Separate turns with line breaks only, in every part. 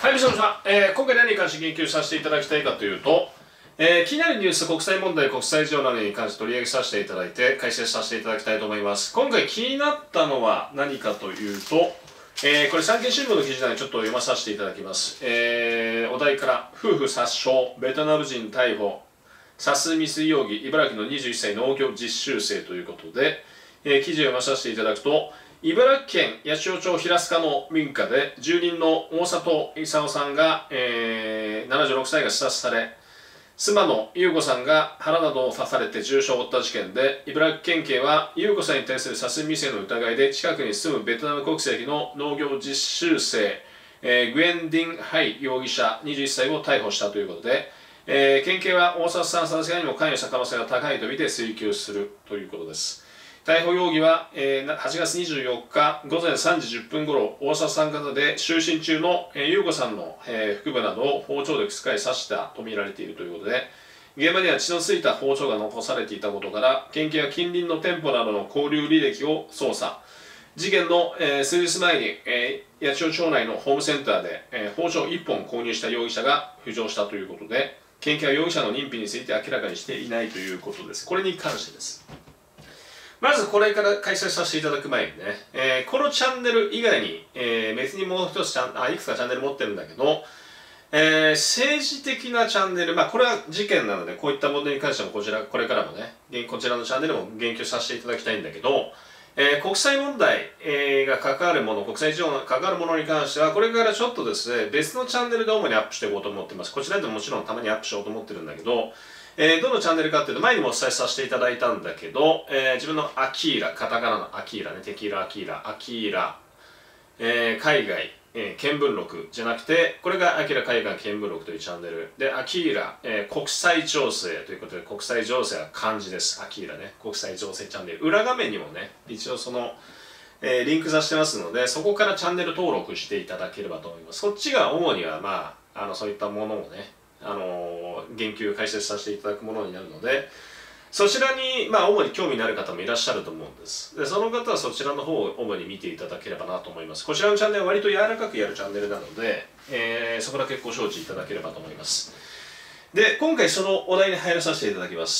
はい、皆さん、今回何に関して言及させていただきたいかというと、気になるニュース、国際問題、国際事情などに関して取り上げさせていただいて、解説させていただきたいと思います。今回気になったのは何かというと、これ産経新聞の記事なのでちょっと読まさせていただきます。お題から、夫婦殺傷、ベトナム人逮捕、殺未遂容疑、茨城の21歳農業実習生ということで、記事を読まさせていただくと、茨城県八千代町平塚の民家で住人の大里勲さんが、76歳が刺殺され、妻の優子さんが腹などを刺されて重傷を負った事件で、茨城県警は優子さんに対する殺未遂の疑いで近くに住むベトナム国籍の農業実習生、グエン・ディン・ハイ容疑者21歳を逮捕したということで、県警は大里さん殺害にも関与した可能性が高いとみて追及するということです。逮捕容疑は、8月24日午前3時10分ごろ、大里さん方で就寝中の優子さんの、腹部などを包丁で使い刺したとみられているということで、現場には血のついた包丁が残されていたことから、県警は近隣の店舗などの交流履歴を捜査。事件の、数日前に、八千代町内のホームセンターで、包丁1本購入した容疑者が浮上したということで、県警は容疑者の認否について明らかにしていないということです。これに関してです。まずこれから解説させていただく前にね、このチャンネル以外に、別にもう一ついくつかチャンネル持ってるんだけど、政治的なチャンネル、これは事件なのでこういった問題に関してもこれからもね、こちらのチャンネルも言及させていただきたいんだけど、国際問題、が関わるもの、国際事情が関わるものに関してはこれからちょっとですね、別のチャンネルで主にアップしていこうと思っています。こちらでももちろんたまにアップしようと思ってるんだけど、どのチャンネルかっていうと前にもお伝えさせていただいたんだけど、自分のアキーラ、カタカナのアキーラね、テキーラアキーラ、海外、見聞録じゃなくて、これがアキーラ海外見聞録というチャンネルで、アキーラ、国際情勢ということで、国際情勢は漢字です。アキーラね、国際情勢チャンネル。裏画面にもね、一応その、リンクさせてますので、そこからチャンネル登録していただければと思います。そっちが主にはそういったものをね、言及解説させていただくものになるので、そちらに主に興味のある方もいらっしゃると思うんです。でその方はそちらの方を主に見ていただければなと思います。こちらのチャンネルは割と柔らかくやるチャンネルなので、そこだけご承知いただければと思います。で今回そのお題に入らさせていただきます。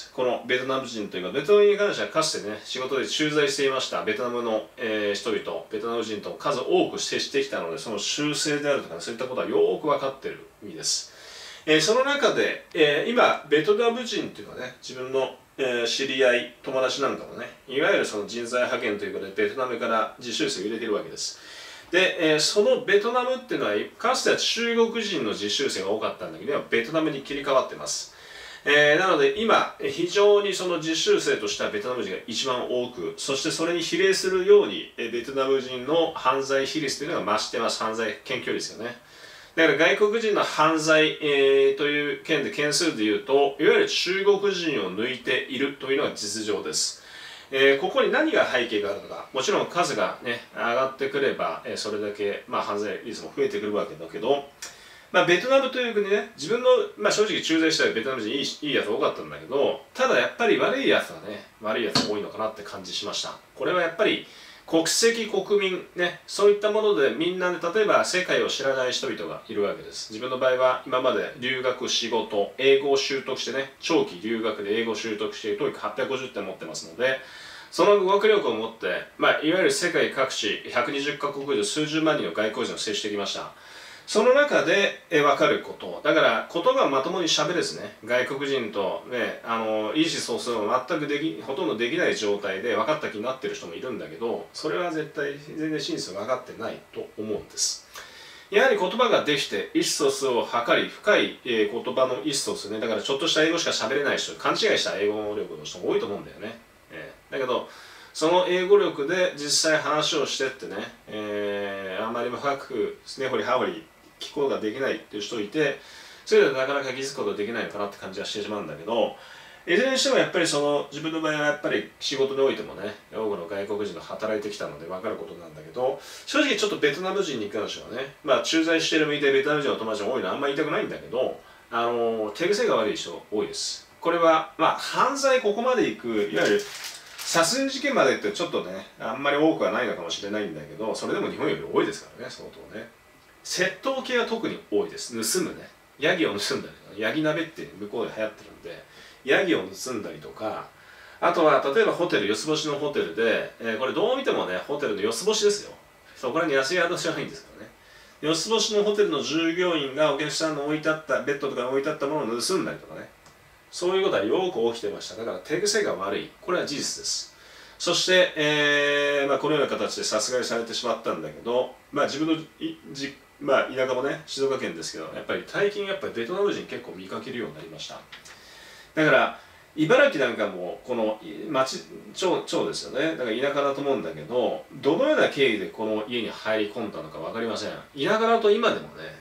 このベトナム人というか、ベトナムに関してはかつてね、仕事で駐在していましたベトナムの、人々、ベトナム人と数多く接してきたので、その習性であるとか、そういったことはよーく分かっている意味です。その中で、今ベトナム人というのはね、自分の、知り合い友達なんかもね、いわゆるその人材派遣ということでベトナムから実習生を入れているわけです。で、そのベトナムっていうのはかつては中国人の実習生が多かったんだけど、今ベトナムに切り替わってます。なので今非常にその実習生としてはベトナム人が一番多く、そしてそれに比例するようにベトナム人の犯罪比率というのが増してます。犯罪検挙率よね。だから外国人の犯罪、という件数でいうと、いわゆる中国人を抜いているというのが実情です。ここに何が背景があるのか、もちろん数がね、上がってくれば、それだけ、犯罪率も増えてくるわけだけど、ベトナムという国ね、自分の、正直駐在したらベトナム人いいやつ多かったんだけど、ただやっぱり悪いやつが多いのかなって感じしました。これはやっぱり、国籍、国民、ね、そういったものでみんなで、例えば世界を知らない人々がいるわけです。自分の場合は今まで留学、仕事、英語を習得してね、長期留学で英語を習得して、TOEIC850 点持ってますので、その語学力を持って、いわゆる世界各地、120カ国以上数十万人の外国人を接してきました。その中で分かること、だから言葉をまともに喋れずね、外国人とね、意思疎通を全くほとんどできない状態で分かった気になってる人もいるんだけど、それは全然真実は分かってないと思うんです。やはり言葉ができて意思疎通を図り、深い言葉の意思疎通ね、だからちょっとした英語しか喋れない人、勘違いした英語力の人も多いと思うんだよね。だけどその英語力で実際話をしてってね、あんまり深く根掘り葉掘り聞くことができないっていう人いて、それでなかなか気づくことができないのかなって感じはしてしまうんだけど、いずれにしてもやっぱり自分の場合はやっぱり仕事においてもね、多くの外国人が働いてきたので分かることなんだけど、正直ちょっとベトナム人に関してはね、駐在してる身でベトナム人の友達が多いのはあんまり言いたくないんだけど、手癖が悪い人多いです。これは犯罪ここまでいく、いわゆる殺人事件までってちょっとね、あんまり多くはないのかもしれないんだけど、それでも日本より多いですからね、相当ね。 窃盗系は特に多いです。盗むね。ヤギを盗んだりとか、ヤギ鍋って向こうで流行ってるんで、ヤギを盗んだりとか、あとは例えばホテル、四つ星のホテルで、これどう見てもね、ホテルの四つ星ですよ。そこらに安い宿じゃないんですからね。四つ星のホテルの従業員がお客さんの置いてあったベッドとかに置いてあったものを盗んだりとかね、そういうことはよく起きてました。だから手癖が悪い、これは事実です。そして、このような形で殺害されてしまったんだけど、自分の田舎もね、静岡県ですけど、やっぱり最近ベトナム人結構見かけるようになりました。だから茨城なんかもこの町ですよね。だから田舎だと思うんだけど、どのような経緯でこの家に入り込んだのか分かりません。田舎だと今でもね、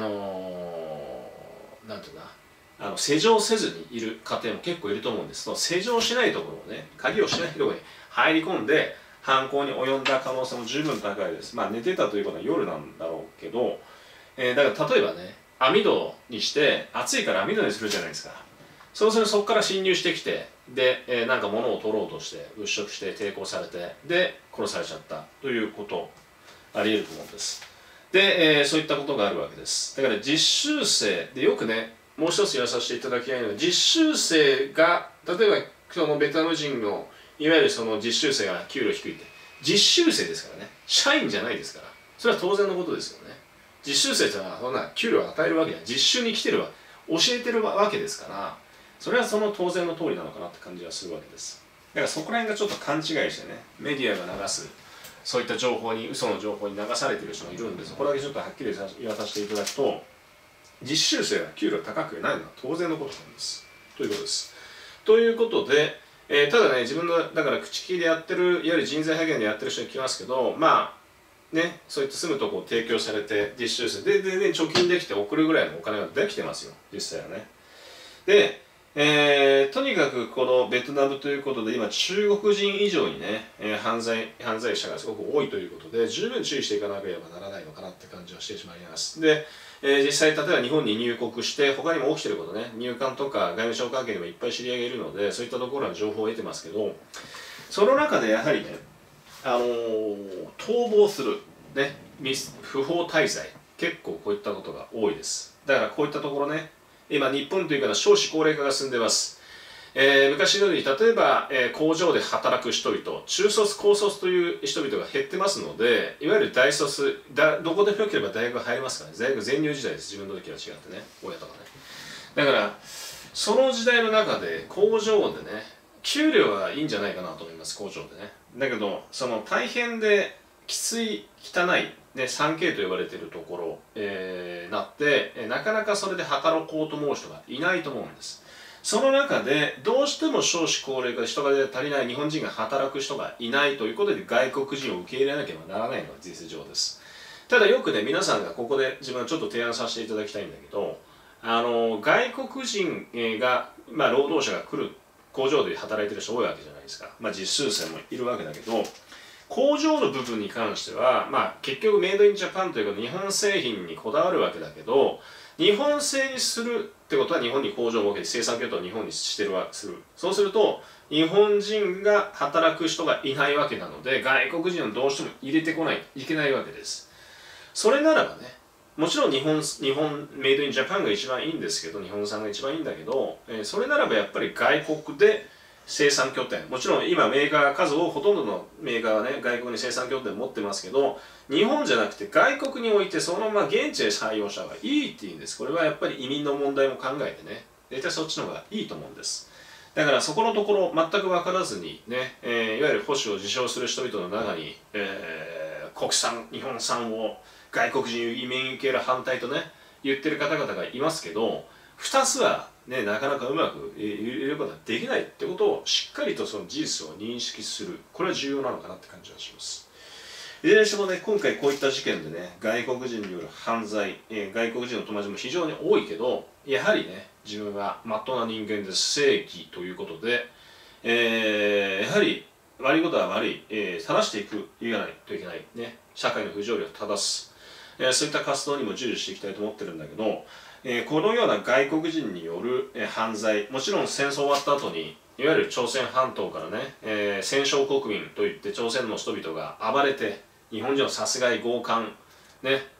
なんていうか施錠せずにいる家庭も結構いると思うんです。その施錠しないところをね、鍵をしないところに入り込んで犯行に及んだ可能性も十分高いです。寝てたということは夜なんだろうけど、だから例えばね、網戸にして暑いから網戸にするじゃないですか。そうするとそこから侵入してきて、で、なんか物を取ろうとして物色して抵抗されて、で殺されちゃったということあり得ると思うんです。で、そういったことがあるわけです。だから実習生でよくね、もう一つ言わさせていただきたいのは、実習生が例えばそのベトナム人のいわゆるその実習生が給料低いって、実習生ですからね、社員じゃないですから、それは当然のことですよね。実習生ってのはそんな給料を与えるわけじゃない、実習に来てるわ、教えてるわけですから、それはその当然の通りなのかなって感じがするわけです。だからそこら辺がちょっと勘違いしてね、メディアが流すそういった情報に、嘘の情報に流されている人がいるんで、そこだけちょっとはっきり言わさせていただくと、実習生は給料高くないのは当然のことなんです。ということです。ということで、ただね、自分のだから口利きでやってる、いわゆる人材派遣でやってる人に聞きますけど、そういった住むとこを提供されて実習生で貯金できて送るぐらいのお金ができてますよ、実際はね。で、とにかくこのベトナムということで今中国人以上にね、犯罪者がすごく多いということで十分注意していかなければならないのかなって感じはしてしまいます。で、実際例えば日本に入国して他にも起きてることね、入管とか外務省関係にもいっぱい知り合いがいるのでそういったところの情報を得てますけど、その中でやはりね、逃亡する、ね、不法滞在結構こういったことが多いです。だからこういったところね、今日本というか少子高齢化が進んでいます。昔のように例えば、工場で働く人々、中卒高卒という人々が減ってますので、いわゆる大卒どこでもよければ大学入れますからね。大学全入時代です。自分の時は違ってね、親とかね。だからその時代の中で工場でね、給料はいいんじゃないかなと思います。工場でね。だけどその大変できつい汚い3K と呼ばれているところ、なってなかなかそれで働こうと思う人がいないと思うんです。その中でどうしても少子高齢化で人が足りない、日本人が働く人がいないということで外国人を受け入れなければならないのが事実上です。ただよくね、皆さんがここで自分はちょっと提案させていただきたいんだけど、外国人が、労働者が来る工場で働いてる人多いわけじゃないですか。実習生もいるわけだけど、工場の部分に関しては、結局メイドインジャパンというか日本製品にこだわるわけだけど、日本製にするってことは日本に工場を設けて生産拠点を日本にする。そうすると日本人が働く人がいないわけなので、外国人をどうしても入れてこないといけないわけです。それならばね、もちろん日本メイドインジャパンが一番いいんですけど、日本産が一番いいんだけど、それならばやっぱり外国で生産拠点、もちろん今メーカー数をほとんどのメーカーはね外国に生産拠点持ってますけど、日本じゃなくて外国においてそのまま現地で採用した方がいいっていうんです。これはやっぱり移民の問題も考えてね、大体そっちの方がいいと思うんです。だからそこのところ全く分からずにね、いわゆる保守を自称する人々の中に、国産日本産を外国人移民受ける反対とね言ってる方々がいますけど、2つはなかなかうまく入れることができないってことをしっかりとその事実を認識する、これは重要なのかなって感じがします。いずれにしてもね、今回こういった事件でね、外国人による犯罪、外国人の友達も非常に多いけど、やはりね、自分はまっとうな人間で正義ということで、やはり悪いことは悪い、正していかないといけない、ね、社会の不条理を正す、そういった活動にも従事していきたいと思ってるんだけど、このような外国人による犯罪、もちろん戦争終わった後にいわゆる朝鮮半島からね、戦勝国民といって朝鮮の人々が暴れて日本人を殺害強姦、ね、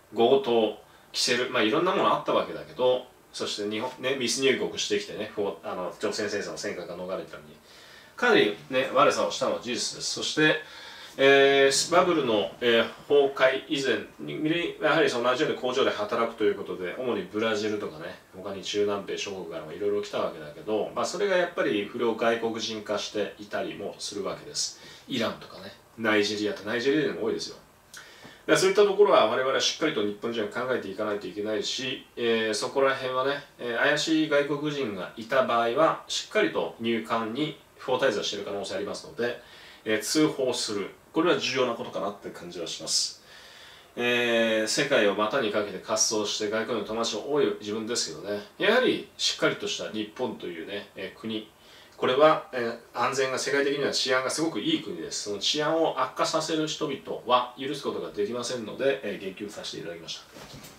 強盗、キセル、いろんなものあったわけだけど、そして日本、ね、密入国してきてね、朝鮮戦争の戦火から逃れたのに、かなり、ね、悪さをしたのは事実です。そして、バブルの、崩壊以前にやはりその同じように工場で働くということで、主にブラジルとかね、他に中南米諸国からもいろいろ来たわけだけど、それがやっぱり不良外国人化していたりもするわけです。イランとかね、ナイジェリアでも多いですよ。そういったところは我々はしっかりと日本人は考えていかないといけないし、そこら辺はね、怪しい外国人がいた場合はしっかりと入管に不法滞在している可能性ありますので、通報する、これは重要なことかなって感じはします。世界を股にかけて滑走して外国の友達も多い自分ですけどね、やはりしっかりとした日本というね、国、これは、安全が世界的には治安がすごくいい国です。その治安を悪化させる人々は許すことができませんので、言及させていただきました。